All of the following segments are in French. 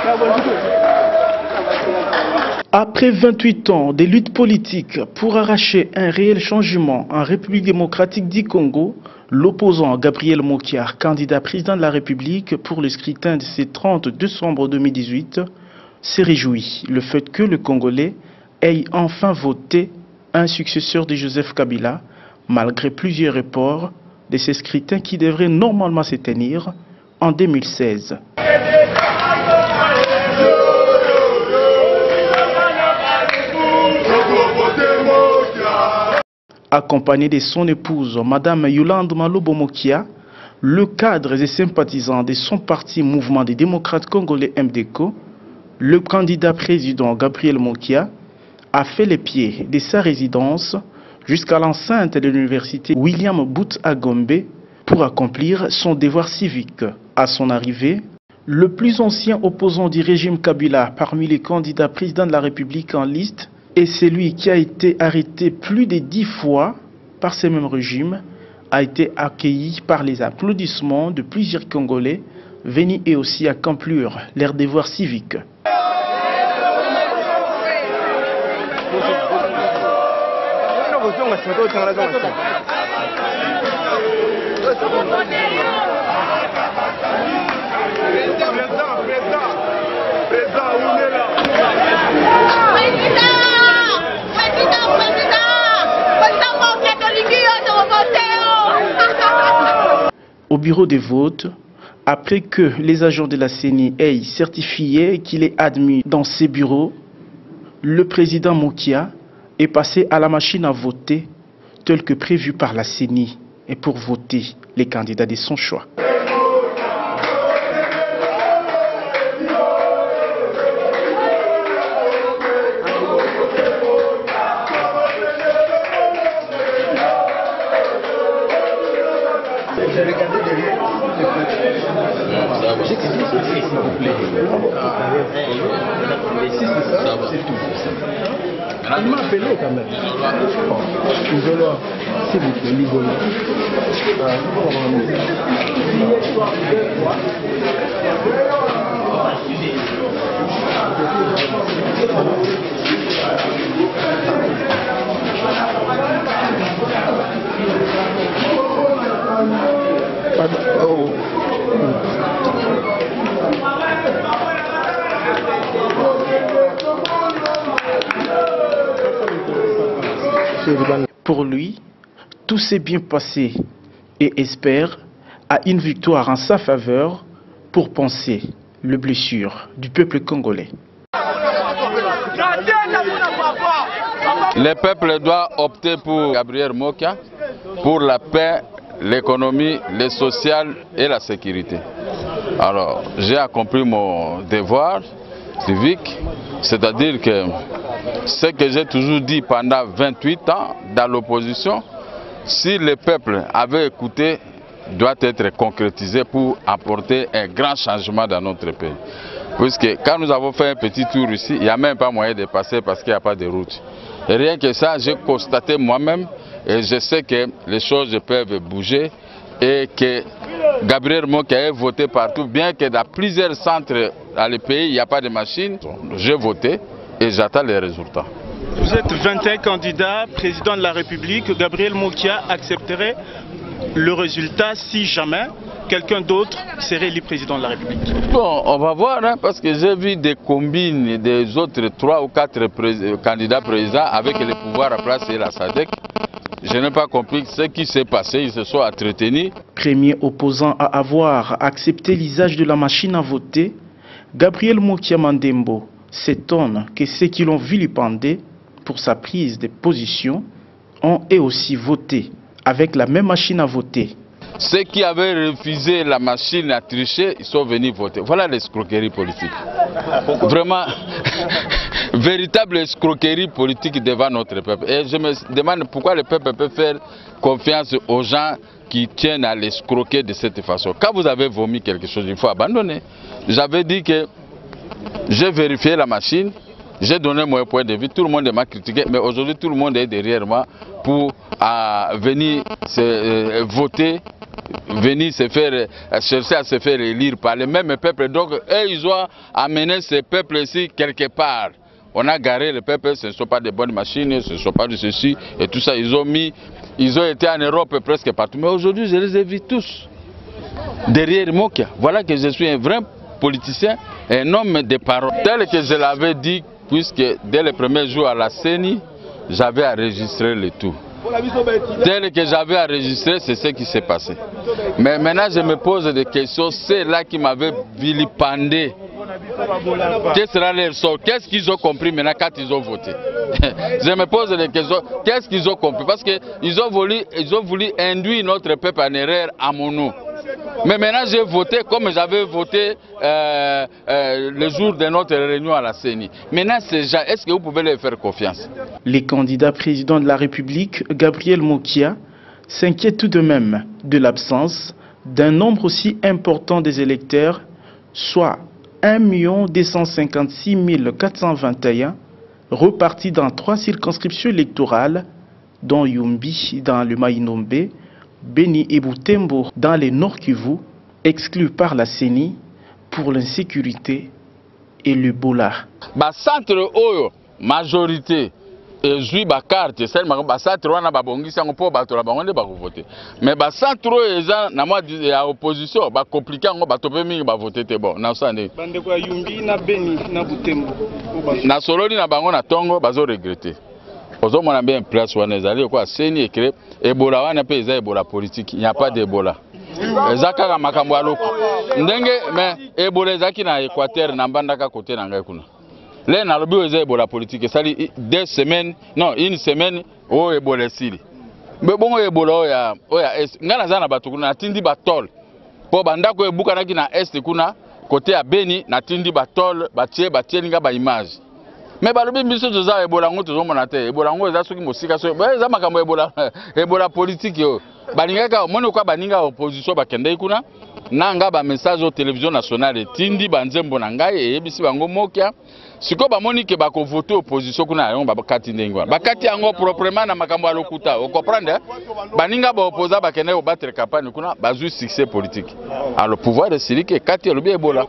Après 28 ans de lutte politique pour arracher un réel changement en République démocratique du Congo, l'opposant Gabriel Mokia, candidat président de la République pour le scrutin de ce 30 décembre 2018, s'est réjoui le fait que le Congolais ait enfin voté un successeur de Joseph Kabila, malgré plusieurs reports de ces scrutins qui devraient normalement se tenir en 2016. Accompagné de son épouse, Madame Yolande Malobo Mokia, le cadre et sympathisant de son parti Mouvement des démocrates congolais MDCO, le candidat président Gabriel Mokia a fait les pieds de sa résidence jusqu'à l'enceinte de l'université William Booth à Gombe pour accomplir son devoir civique. À son arrivée, le plus ancien opposant du régime Kabila parmi les candidats présidents de la République en liste et celui qui a été arrêté plus de 10 fois par ce même régime a été accueilli par les applaudissements de plusieurs Congolais venus et aussi accomplir leur devoir civique. Au bureau des votes, après que les agents de la CENI aient certifié qu'il est admis dans ces bureaux, le président Mokia est passé à la machine à voter tel que prévu par la CENI et pour voter les candidats de son choix. Il m'a appelé quand même. Isoloir, s'il vous plaît, l'isoloir. Pour lui, tout s'est bien passé et espère à une victoire en sa faveur pour penser les blessures du peuple congolais. Le peuple doit opter pour Gabriel Mokia, pour la paix, l'économie, le social et la sécurité. Alors, j'ai accompli mon devoir civique, c'est-à-dire que ce que j'ai toujours dit pendant 28 ans dans l'opposition, si le peuple avait écouté, doit être concrétisé pour apporter un grand changement dans notre pays. Puisque quand nous avons fait un petit tour ici, il n'y a même pas moyen de passer parce qu'il n'y a pas de route. Et rien que ça, j'ai constaté moi-même et je sais que les choses peuvent bouger et que Gabriel Mokia a voté partout, bien que dans plusieurs centres dans le pays, il n'y a pas de machine. J'ai voté et j'attends les résultats. Vous êtes 21 candidats, président de la République. Gabriel Mokia accepterait le résultat si jamais quelqu'un d'autre serait élu président de la République? Bon, on va voir, hein, parce que j'ai vu des combines des autres 3 ou 4 candidats présidents avec les pouvoirs à place et la SADC. Je n'ai pas compris ce qui s'est passé, ils se sont entretenus. Premier opposant à avoir accepté l'usage de la machine à voter, Gabriel Mokia Mandembo s'étonne que ceux qui l'ont vilipendé pour sa prise de position ont eux aussi voté avec la même machine à voter. Ceux qui avaient refusé la machine à tricher, ils sont venus voter. Voilà l'escroquerie politique. Vraiment, véritable escroquerie politique devant notre peuple. Et je me demande pourquoi le peuple peut faire confiance aux gens qui tiennent à l'escroquer de cette façon. Quand vous avez vomi quelque chose, il faut abandonner. J'avais dit que j'ai vérifié la machine, j'ai donné mon point de vue, tout le monde m'a critiqué, mais aujourd'hui tout le monde est derrière moi pour venir voter venir se faire, chercher à se faire élire par les mêmes peuples. Donc, eux, ils ont amené ces peuples ici quelque part. On a garé les peuples, ce ne sont pas des bonnes machines, ce ne sont pas de ceci et tout ça. Ils ont été en Europe presque partout. Mais aujourd'hui, je les ai vus tous derrière Mokia. Voilà que je suis un vrai politicien, un homme de parole. Tel que je l'avais dit, puisque dès le premier jour à la CENI, j'avais enregistré le tout. Tel que j'avais enregistré, c'est ce qui s'est passé. Mais maintenant, je me pose des questions. C'est là qui m'avaient vilipendé. Quel sera leur sort? Qu'est-ce qu'ils ont compris maintenant quand ils ont voté? Je me pose des questions. Qu'est-ce qu'ils ont compris? Parce qu'ils ont voulu induire notre peuple en erreur à mon nom. Mais maintenant, j'ai voté comme j'avais voté le jour de notre réunion à la CENI. Maintenant, ces gens, est-ce que vous pouvez leur faire confiance? Les candidats président de la République, Gabriel Mokia, s'inquiètent tout de même de l'absence d'un nombre aussi important des électeurs, soit 1 256 421, repartis dans 3 circonscriptions électorales, dont Yumbi dans le Maïnombe, Beni et Butembo dans les Nord Kivu, exclus par la CENI pour l'insécurité et le Bola. Centre Oyo, majorité, et jouit ba carte, c'est le centre wana ba bongisa ngo bato la bango ba voter. Mais ba centre Oyo eza na moi ya opposition ba compliqué ngo bato pe mingi ba voter te bon. Na sande. Bande ko Yumbi na Beni na Butembo. Na sololi na bango na tongo bazo regretter. Ozo mona bien place wana ezali ko CENI écrit Ebola wana pe eza Ebola politique, il n'y a pas d'Ebola. Ezaka ka makambo aloko. Ndenge mais Ebola ezaki na Équateur na mbandaka côté na ngai kuna. Là, na lobi eza Ebola politique, ça dit 2 semaines, non, 1 semaine o Ebola sili. Mais bon Ebola oya est, ngana za na batu kuna tindi batol. Po bandako ebuka naki na est kuna côté ya Beni na tindi batol, batie linga ba image. Mais balobi biso toza Ebola ngo tozomona te. Ebola ngo eza soki mosika so. Eza makambo Ebola politique yo. Balingaka moni kwa baninga opposition bakende kuna nanga ba message au télévision nationale tindi banzembo na ngai eyebisi bango Mokia. Siko bamoni ke bako voter opposition kuna yango bakati ndengwa. Bakati yango proprement na makambo alokuta. Vous comprenez? Baninga ba opposa bakende ko battre campagne kuna bazui succès politique. Alors le pouvoir de Silike kati lobi Ebola.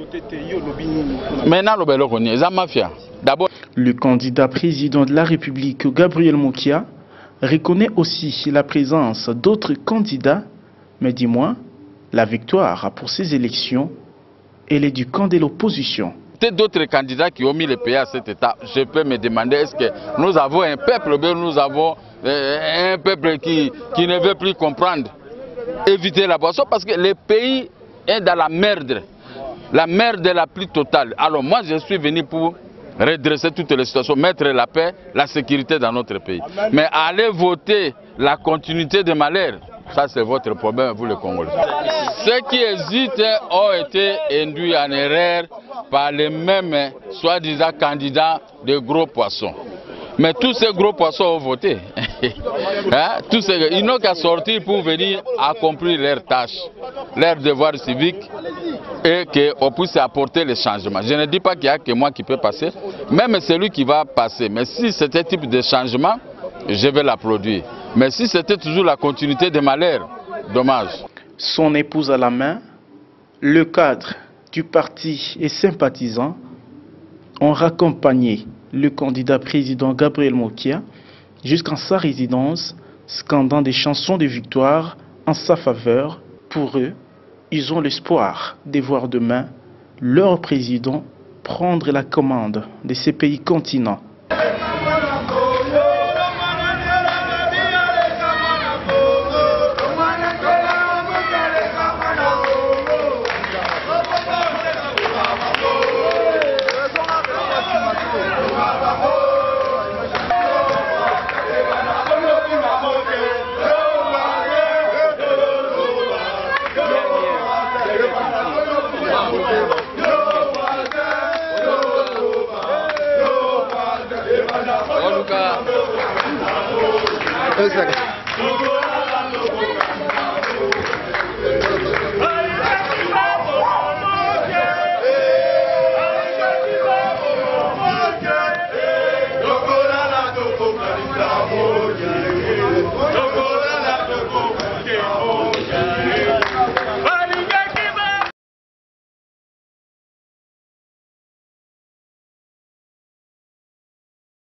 Maintenant le belo koni eza mafia. D'abord, le candidat président de la République, Gabriel Mokia, reconnaît aussi la présence d'autres candidats, mais dis-moi, la victoire pour ces élections, elle est du camp de l'opposition. Peut-être d'autres candidats qui ont mis le pays à cet état. Je peux me demander, est-ce que nous avons un peuple, nous avons un peuple qui ne veut plus comprendre, éviter la boisson, parce que le pays est dans la merde la plus totale. Alors moi, je suis venu pour redresser toutes les situations, mettre la paix, la sécurité dans notre pays. Mais aller voter la continuité de malheur, ça c'est votre problème, vous les Congolais. Ceux qui hésitent ont été induits en erreur par les mêmes soi-disant candidats de gros poissons. Mais tous ces gros poissons ont voté. Hein? Ils n'ont qu'à sortir pour venir accomplir leurs tâches, leurs devoirs civiques et qu'on puisse apporter les changements. Je ne dis pas qu'il n'y a que moi qui peux passer, même celui qui va passer. Mais si c'était un type de changement, je vais l'applaudir. Mais si c'était toujours la continuité des malheurs, dommage. Son épouse à la main, le cadre du parti et sympathisants ont raccompagné le candidat président Gabriel Mokia jusqu'en sa résidence, scandant des chansons de victoire en sa faveur. Pour eux, ils ont l'espoir de voir demain leur président prendre la commande de ces pays continents. Exactly.